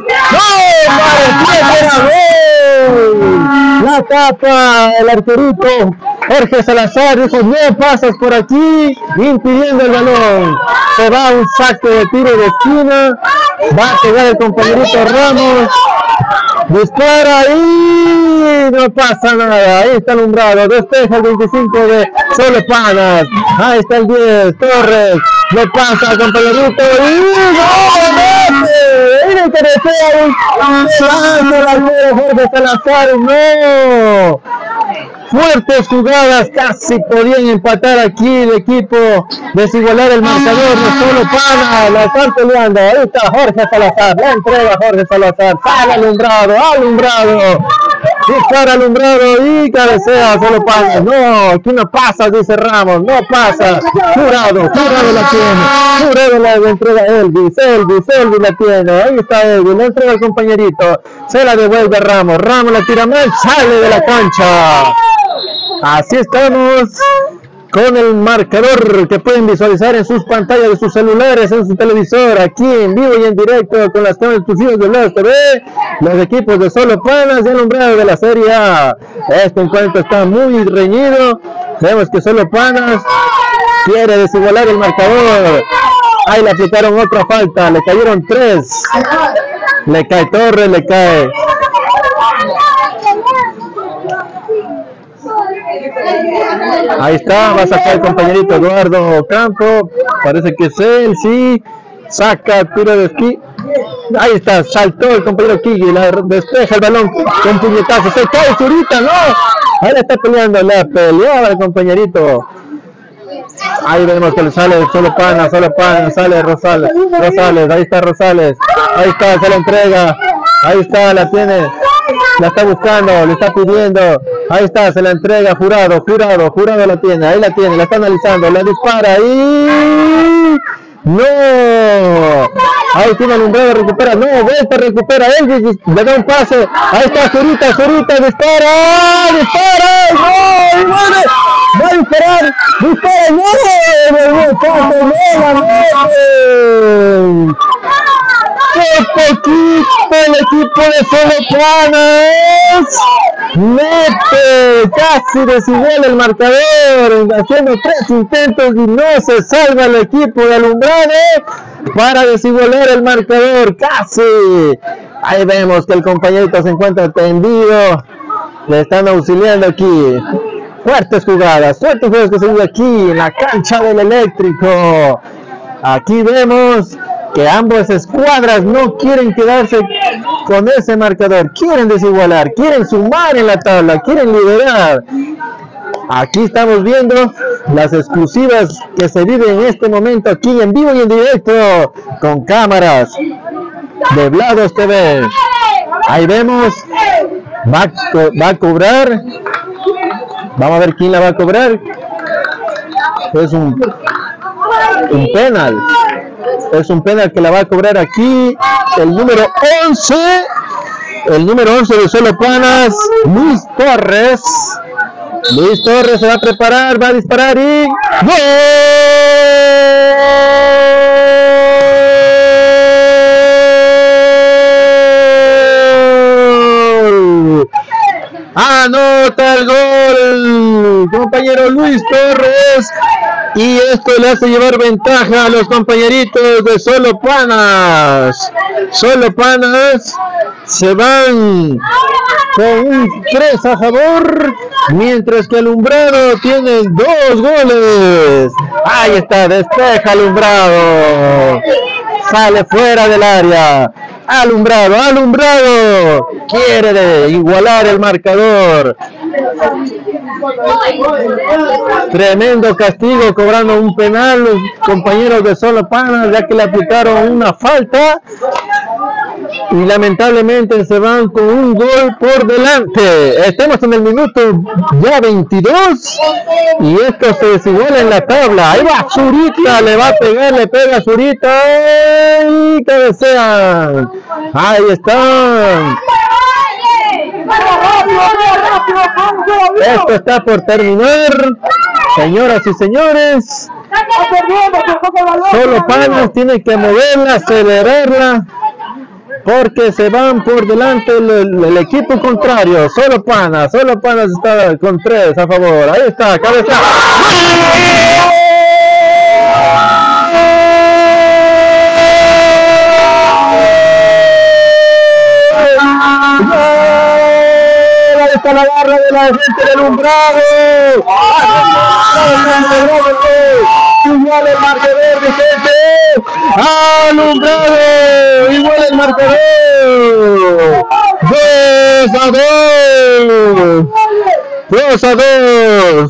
¡no! La tapa el arquerito, Jorge Salazar dijo, no pasas por aquí, impidiendo el balón, se va un saque de tiro de esquina, va a pegar el compañerito Ramos, dispara y no pasa nada, ahí está Alumbrado, despeja el veinticinco de Solo Panas, ahí está el diez, Torres, le pasa al compañerito y ¡no! ¡Miren que desea un el arquero Jorge Salazar! ¡No! Fuertes jugadas, casi podían empatar aquí el equipo, desigualar el marcador de Solo Pana, la están peleando, ahí está Jorge Salazar, la entrega Jorge Salazar, sale Alumbrado, Alumbrado, dispara Alumbrado y cabecea Solo Pana, no, aquí no pasa, dice Ramos, no pasa, Jurado, Jurado la tiene, Jurado la entrega Elvis, Elvis, Elvis la tiene, ahí está Elvis, la entrega al compañerito, se la devuelve Ramos, Ramos la tira mal, sale de la cancha. Así estamos con el marcador que pueden visualizar en sus pantallas de sus celulares, en su televisor, aquí en vivo y en directo con las cámaras exclusivas de Blas T V, los equipos de Solo Panas y Alumbrado de la Serie A. Este encuentro está muy reñido, vemos que Solo Panas quiere desigualar el marcador. Ahí le aplicaron otra falta, le cayeron tres, le cae Torres, le cae ahí está, va a sacar el compañerito Eduardo Campo, parece que es él, sí, saca, tiro de esquí, ahí está, saltó el compañero Kigi, la despeja el balón con puñetazos, se cae Zurita, no, ahí la está peleando, la peleó el compañerito, ahí vemos que le sale Solo Pana, Solo Pana, sale Rosales, Rosales, ahí está Rosales, ahí está, se la entrega, ahí está, la tiene, la está buscando, le está pidiendo, ahí está, se la entrega Jurado, Jurado, Jurado la tiene, ahí la tiene, la está analizando, la dispara y no, ahí tiene Alumbrado, recupera, no, vuelta, recupera, Elvis, le da un pase, ahí está Zurita, Zurita, dispara, dispara, no, no, va a disparar, dispara, no, no, no, ¡qué poquito el equipo de Solo Panas! Mete, casi desiguala el marcador, haciendo tres intentos y no se salva el equipo de Alumbrado para desigualar el marcador, casi. Ahí vemos que el compañerito se encuentra tendido, le están auxiliando aquí. Fuertes jugadas, fuertes jugadas que se ven aquí en la cancha del Eléctrico. Aquí vemos que ambas escuadras no quieren quedarse con ese marcador, quieren desigualar, quieren sumar en la tabla, quieren liderar. Aquí estamos viendo las exclusivas que se viven en este momento aquí en vivo y en directo con cámaras de Vlados T V. Ahí vemos, va a, co va a cobrar, vamos a ver quién la va a cobrar. Es un, un penal, es un penal que la va a cobrar aquí el número once, el número once de Solo Panas, Luis Torres. Luis Torres se va a preparar, va a disparar y ¡gol! Anota el gol, compañero Luis Torres, y esto le hace llevar ventaja a los compañeritos de Solo Panas. Solo Panas se van con un tres a favor, mientras que Alumbrado tiene dos goles. Ahí está, despeja Alumbrado, sale fuera del área. Alumbrado, Alumbrado quiere de igualar el marcador. Tremendo castigo, cobrando un penal los compañeros de Solo Panas, ya que le aplicaron una falta y lamentablemente se van con un gol por delante. Estamos en el minuto ya veintidós y esto se desiguala en la tabla. Ahí va Zurita, le va a pegar, le pega Zurita y cabecean. Ahí están. Esto está por terminar, señoras y señores. Solo Panas tiene que moverla, acelerarla, porque se van por delante el, el, el equipo contrario. Solo Panas, Solo Panas está con tres a favor. Ahí está, cabeza. Ahí está la barra de la gente del Alumbrado. Igual el marcador, mi gente. Alumbrado, igual el marcador. dos a dos. dos a dos.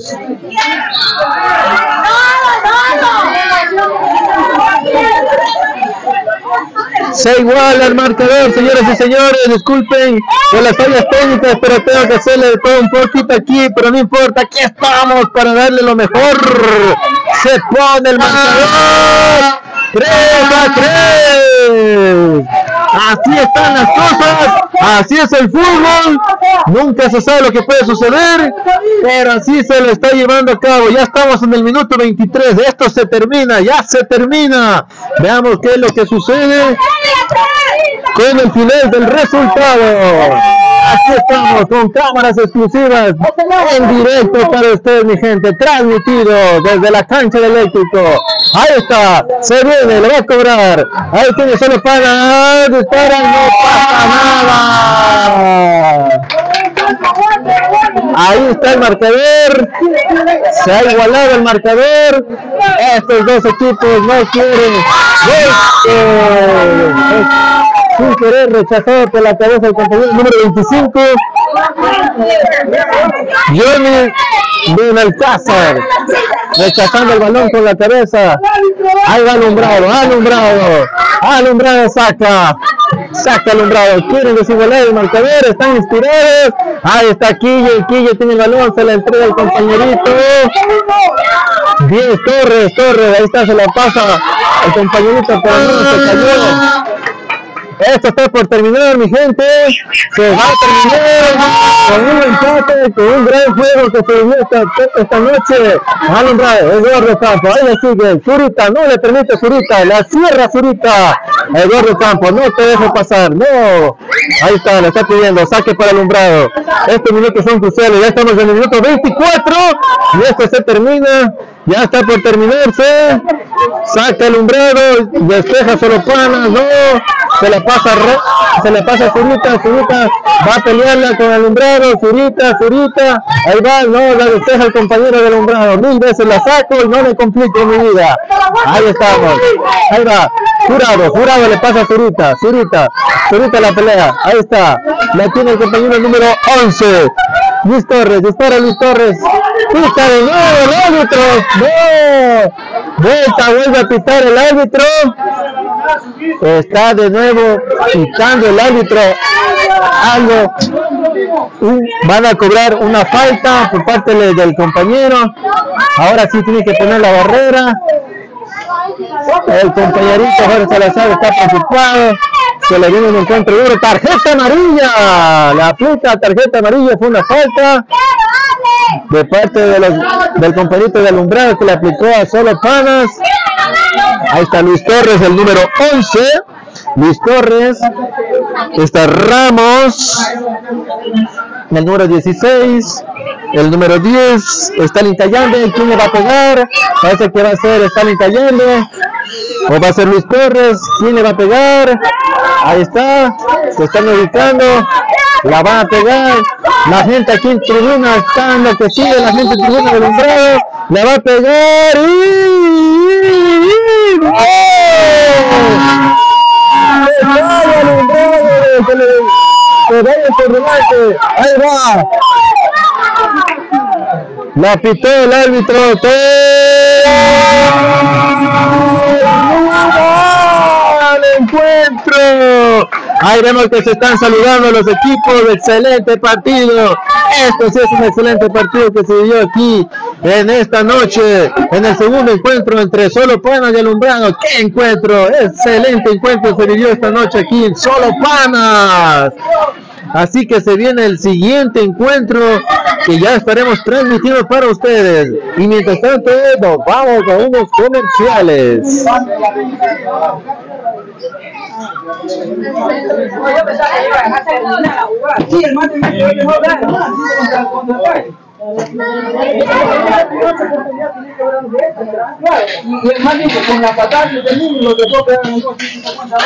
Se iguala el marcador, señoras y señores. Disculpen por las fallas técnicas, pero tengo que hacerle de todo un poquito aquí, pero no importa, aquí estamos para darle lo mejor. Se pone el marcador tres a tres. Así están las cosas, así es el fútbol. Nunca se sabe lo que puede suceder, pero así se lo está llevando a cabo. Ya estamos en el minuto veintitrés, esto se termina, ya se termina. Veamos qué es lo que sucede con el final del resultado. Aquí estamos con cámaras exclusivas en directo para ustedes, mi gente, transmitido desde la cancha del Eléctrico. Ahí está, se viene, le va a cobrar. Ahí tiene Solo Panas, dispara, no pasa nada. Ahí está el marcador, se ha igualado el marcador. Estos dos equipos no quieren. Sin querer, rechazado por la cabeza del compañero número veinticinco, Johnny Benalcázar, rechazando el balón con la cabeza. Ahí va Alumbrado, Alumbrado, Alumbrado saca, saca Alumbrado, quieren desigualar el marcador, están inspirados. Ahí está Quille, Quille tiene el balón, se la entrega al compañerito. diez, Torres, Torres, ahí está, se la pasa al compañerito, pero no se cayó. Esto está por terminar, mi gente. Se va a terminar con un empate, con un gran juego que se dio esta, esta noche. Alumbrado, Eduardo Campos, ahí le sigue. Zurita, no le permite Zurita, la cierra Zurita. Eduardo Campos, no te dejo pasar, no. Ahí está, le está pidiendo, saque para Alumbrado. Estos minutos son cruciales, ya estamos en el minuto veinticuatro y esto se termina. Ya está por terminarse. Saca Alumbrado, despeja Solo Panas, no. Se la pasa, se la pasa Zurita, Zurita va a pelearla con Alumbrado, Zurita, Zurita, ahí va, no, la despeja el compañero de Alumbrado, mil veces la saco y no me complico mi vida. Ahí estamos, ahí va, Jurado, Jurado le pasa a Zurita, Zurita, Zurita la pelea, ahí está, la tiene el compañero número once, Luis Torres, dispara Luis Torres, Pita de nuevo el árbitro. No. Vuelta, vuelve a pitar el árbitro. Está de nuevo pitando el árbitro. Algo. Un, van a cobrar una falta por parte del compañero. Ahora sí tiene que poner la barrera. El compañerito Jorge Salazar está preocupado. Se le viene un encuentro duro. Tarjeta amarilla. La aplica tarjeta amarilla. Fue una falta de parte de los, del compañerito de alumbrado que le aplicó a Solo Panas. Ahí está Luis Torres, el número once. Luis Torres. Está Ramos, el número dieciséis. El número diez, Stalin Callende. ¿Quién le va a pegar? Parece que va a ser Stalin Callende. O va a ser Luis Torres. ¿Quién le va a pegar? Ahí está. Se están ubicando. La van a pegar. La gente aquí en tribuna está en lo que sigue. La gente en tribuna del umbrado. La va a pegar. ¡Y! ¡Se vaya por delante! ¡Ahí va! La pitó el árbitro. ¡El encuentro! Ahí vemos que se están saludando los equipos. Excelente partido. Esto sí es un excelente partido que se dio aquí en esta noche, en el segundo encuentro entre Solo Panas y Alumbrado. ¡Qué encuentro! Excelente encuentro se vivió esta noche aquí en Solo Panas. Así que se viene el siguiente encuentro que ya estaremos transmitiendo para ustedes. Y mientras tanto, nos vamos a unos comerciales. Y el más bien con la patada que tenemos lo dejó pegar en ciento cincuenta